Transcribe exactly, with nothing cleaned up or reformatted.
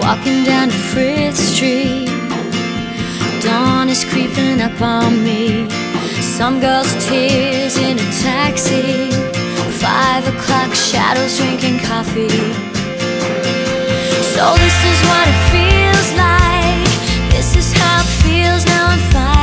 walking down to Frith Street. Dawn is creeping up on me. Some girl's tears in a taxi. Five o'clock shadows drinking coffee. So this is what it feels like. This is how it feels now I'm fine.